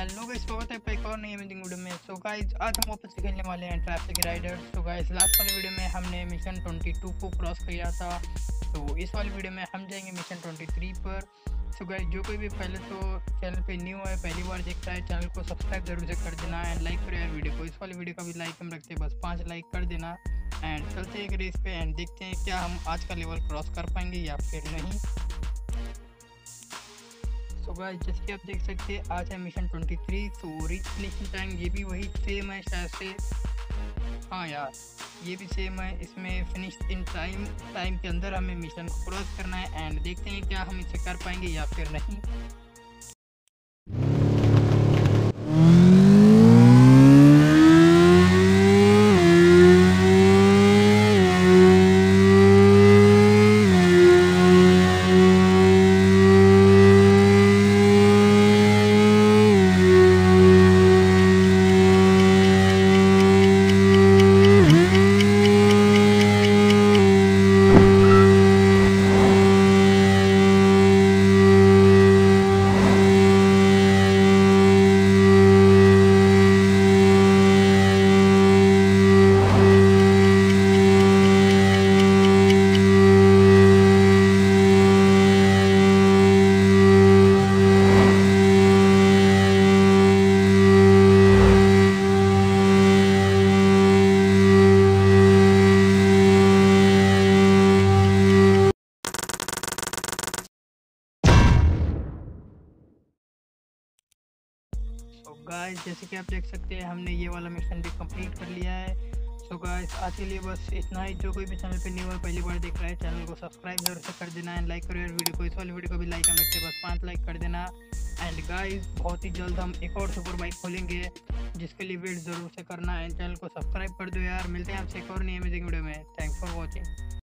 Hello guys, स्वागत है आपका एक और नई अमेजिंग वीडियो में। सो गाइस, आज हम वापस से खेलने वाले हैं traffic rider. So guys, last वाली वीडियो में हमने मिशन 22 को क्रॉस किया था, तो इस वाली वीडियो में हम जाएंगे मिशन 23 पर। सो गाइस, जो कोई भी पहले तो चैनल पे न्यू है, पहली बार देख रहा है, चैनल को सब्सक्राइब जरूर से कर देना एंड लाइक करो यार वीडियो को। इस वाली वीडियो का भी लाइक हम रखते हैं, बस 5 लाइक कर देना। एंड चलते हैं एक रेस पे एंड देखते हैं क्या हम आज का लेवल क्रॉस कर पाएंगे या फिर नहीं। सो गाइस, जैसे कि आप देख सकते हैं आज है मिशन 23। तो रीच फिनिशिंग टाइम ये भी वही सेम है शायद से। हाँ यार, ये भी सेम है। इसमें फिनिश इन टाइम के अंदर हमें मिशन को क्रॉस करना है एंड देखते हैं क्या हम इसे कर पाएंगे या फिर नहीं। सो गाइस, जैसे कि आप देख सकते हैं हमने ये वाला मिशन भी कंप्लीट कर लिया है। सो गाइस, आज के लिए बस इतना ही। जो कोई भी चैनल पे न्यू है, पहली बार देख रहा है, चैनल को सब्सक्राइब जरूर से कर देना एंड लाइक करो यार वीडियो को। इस वाली वीडियो को भी लाइक हम रखते हैं, बस 5 लाइक कर देना। एंड गाइस, बहुत ही जल्द हम एक और सुपर बाइक खोलेंगे, जिसके लिए वेट ज़रूर से करना एंड चैनल को सब्सक्राइब कर दो यार। मिलते हैं आपसे एक और नई अमेजिंग वीडियो में। Thanks for watching.